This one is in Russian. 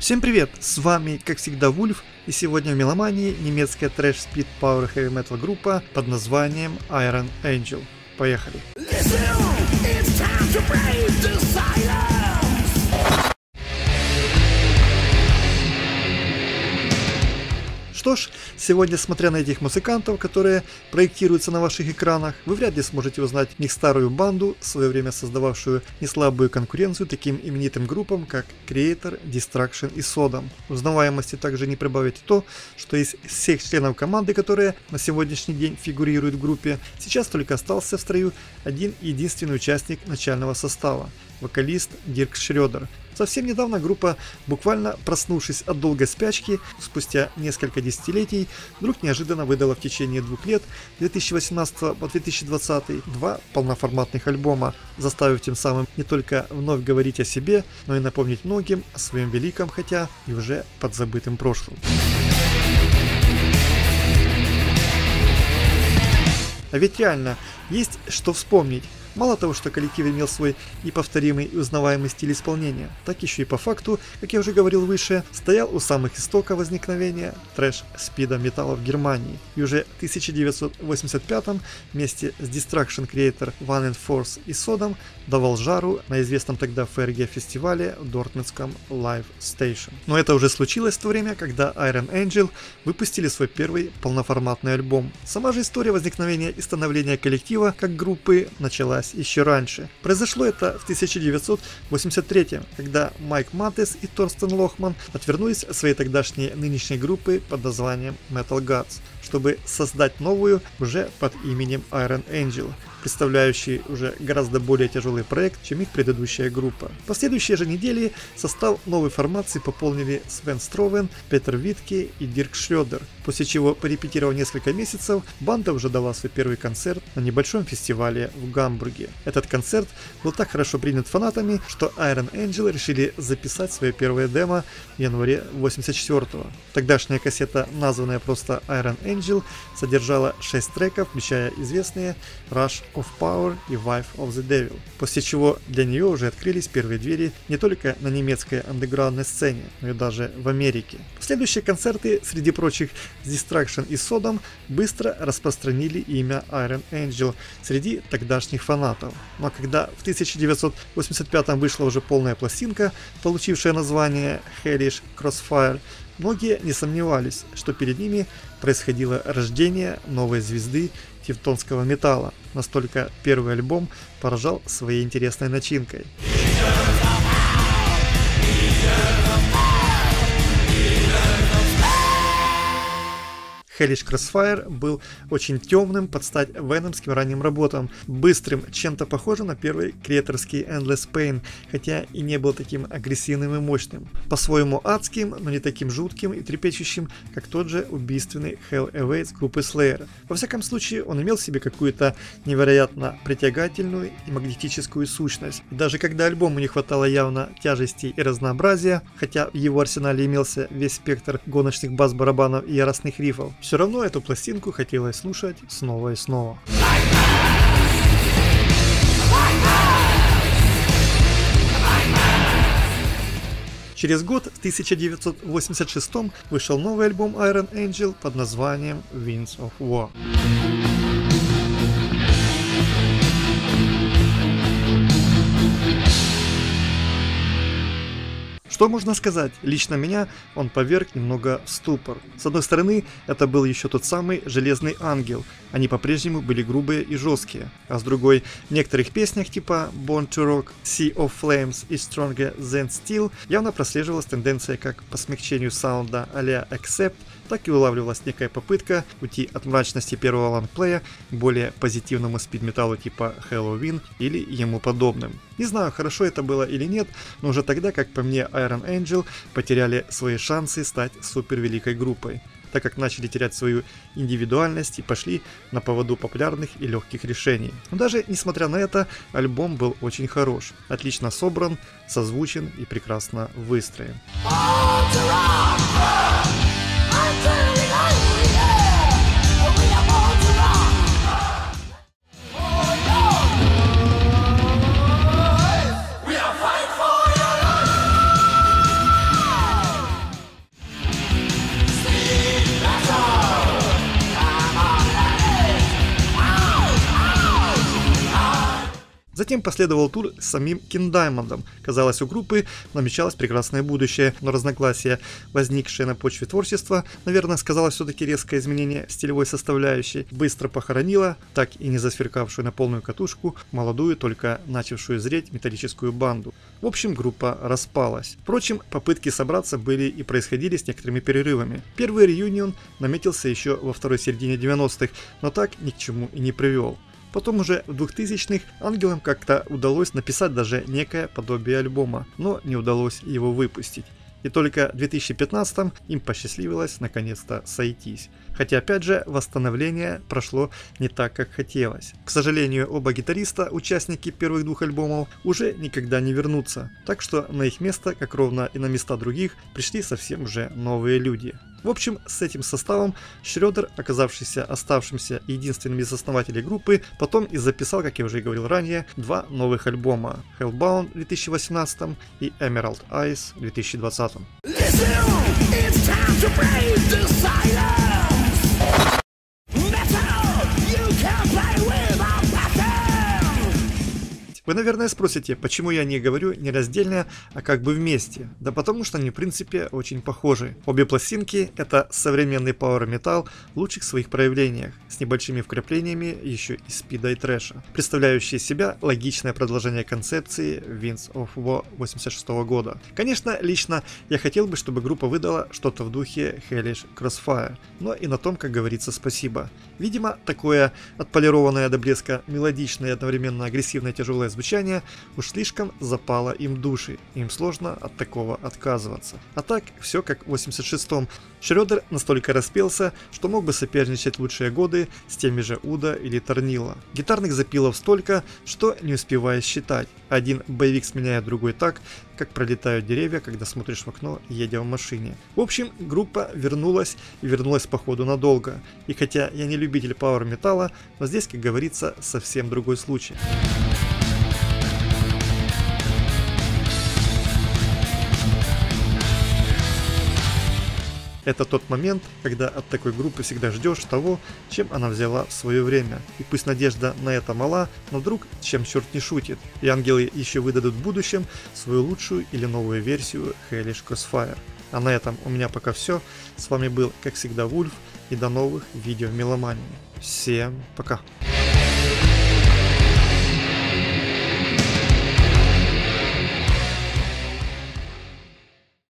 Всем привет, с вами как всегда Вульф, и сегодня в Меломании немецкая трэш-спид Power Heavy Metal группа под названием Iron Angel. Поехали! Что ж, сегодня, смотря на этих музыкантов, которые проектируются на ваших экранах, вы вряд ли сможете узнать их старую банду, в свое время создававшую неслабую конкуренцию таким именитым группам, как Kreator, Destruction и Sodom. Узнаваемости также не прибавит то, что из всех членов команды, которые на сегодняшний день фигурируют в группе, сейчас только остался в строю один единственный участник начального состава – вокалист Дирк Шредер. Совсем недавно группа, буквально проснувшись от долгой спячки, спустя несколько десятилетий, вдруг неожиданно выдала в течение 2 лет, 2018 по 2020, 2 полноформатных альбома, заставив тем самым не только вновь говорить о себе, но и напомнить многим о своем великом, хотя и уже подзабытом прошлом. А ведь реально, есть что вспомнить. Мало того, что коллектив имел свой неповторимый и узнаваемый стиль исполнения, так еще и по факту, как я уже говорил выше, стоял у самых истоков возникновения трэш-спида металла в Германии. И уже в 1985-м вместе с Destruction, Kreator, One and Force и Sodom давал жару на известном тогда ФРГ фестивале в Дортмундском Live Station. Но это уже случилось в то время, когда Iron Angel выпустили свой первый полноформатный альбом. Сама же история возникновения и становления коллектива как группы началась еще раньше. Произошло это в 1983, когда Майк Матес и Торстен Лохман отвернулись от своей тогдашней нынешней группы под названием Metal Gods, чтобы создать новую уже под именем Iron Angel, представляющий уже гораздо более тяжелый проект, чем их предыдущая группа. В последующие же недели состав новой формации пополнили Свен Стровен, Петер Витке и Дирк Шредер, после чего, порепетировав несколько месяцев, банда уже дала свой первый концерт на небольшом фестивале в Гамбурге. Этот концерт был так хорошо принят фанатами, что Iron Angel решили записать свое первое демо в январе 1984-го. Тогдашняя кассета, названная просто Iron Angel, содержала 6 треков, включая известные Rush of Power и Wife of the Devil, после чего для нее уже открылись первые двери не только на немецкой андеграундной сцене, но и даже в Америке. Последующие концерты, среди прочих с Destruction и Sodom, быстро распространили имя Iron Angel среди тогдашних фанатов. Но когда в 1985 вышла уже полная пластинка, получившая название Hellish Crossfire, многие не сомневались, что перед ними происходило рождение новой звезды тевтонского металла. Настолько первый альбом поражал своей интересной начинкой. Hellish Crossfire был очень темным под стать веномским ранним работам, быстрым, чем-то похожим на первый креаторский Endless Pain, хотя и не был таким агрессивным и мощным. По-своему адским, но не таким жутким и трепещущим, как тот же убийственный Hell Awaits группы Slayer. Во всяком случае, он имел в себе какую-то невероятно притягательную и магнетическую сущность. И даже когда альбому не хватало явно тяжести и разнообразия, хотя в его арсенале имелся весь спектр гоночных бас-барабанов и яростных рифов, все равно эту пластинку хотелось слушать снова и снова. Через год, в 1986, вышел новый альбом Iron Angel под названием Winds of War. Что можно сказать? Лично меня он поверг немного в ступор. С одной стороны, это был еще тот самый Железный Ангел. Они по-прежнему были грубые и жесткие. А с другой, в некоторых песнях типа Born to Rock, Sea of Flames и Stronger Than Steel явно прослеживалась тенденция как по смягчению саунда а-ля Accept, так и улавливалась некая попытка уйти от мрачности первого лонгплея к более позитивному спид-металлу типа Halloween или ему подобным. Не знаю, хорошо это было или нет, но уже тогда, как по мне, Iron Angel потеряли свои шансы стать супервеликой группой, так как начали терять свою индивидуальность и пошли на поводу популярных и легких решений. Но даже несмотря на это, альбом был очень хорош, отлично собран, созвучен и прекрасно выстроен. Затем последовал тур с самим King Diamond'ом. Казалось, у группы намечалось прекрасное будущее, но разногласия, возникшие на почве творчества, наверное, сказалось все-таки резкое изменение стилевой составляющей, быстро похоронило, так и не засверкавшую на полную катушку, молодую, только начавшую зреть металлическую банду. В общем, группа распалась. Впрочем, попытки собраться были и происходили с некоторыми перерывами. Первый реюнион наметился еще во второй середине 90-х, но так ни к чему и не привел. Потом уже в 2000-х ангелам как-то удалось написать даже некое подобие альбома, но не удалось его выпустить. И только в 2015-м им посчастливилось наконец-то сойтись. Хотя опять же восстановление прошло не так, как хотелось. К сожалению, оба гитариста, участники первых двух альбомов, уже никогда не вернутся. Так что на их место, как ровно и на места других, пришли совсем уже новые люди. В общем, с этим составом Шрёдер, оказавшийся оставшимся единственным из основателей группы, потом и записал, как я уже говорил ранее, два новых альбома: Hellbound в 2018 и Emerald Eyes в 2020. Вы, наверное, спросите, почему я не говорю не раздельно, а как бы вместе. Да потому что они в принципе очень похожи. Обе пластинки — это современный Power Metal в лучших своих проявлениях, с небольшими вкраплениями еще и спида и трэша, представляющие из себя логичное продолжение концепции Winds of War 86 года. Конечно, лично я хотел бы, чтобы группа выдала что-то в духе Hellish Crossfire, но и на том, как говорится, спасибо. Видимо, такое отполированное до блеска мелодичное и одновременно агрессивное тяжелое звучание уж слишком запало им души, им сложно от такого отказываться. А так, все как в 86-м. Шрёдер настолько распелся, что мог бы соперничать в лучшие годы с теми же Уда или Торнило. Гитарных запилов столько, что не успеваешь считать. Один боевик сменяет другой так, как пролетают деревья, когда смотришь в окно, едя в машине. В общем, группа вернулась и вернулась походу надолго. И хотя я не любитель пауэр-металла, но здесь, как говорится, совсем другой случай. Это тот момент, когда от такой группы всегда ждешь того, чем она взяла в свое время. И пусть надежда на это мала, но вдруг чем черт не шутит, и ангелы еще выдадут в будущем свою лучшую или новую версию Hellish Crossfire. А на этом у меня пока все. С вами был, как всегда, Вульф, и до новых видео в Меломании. Всем пока!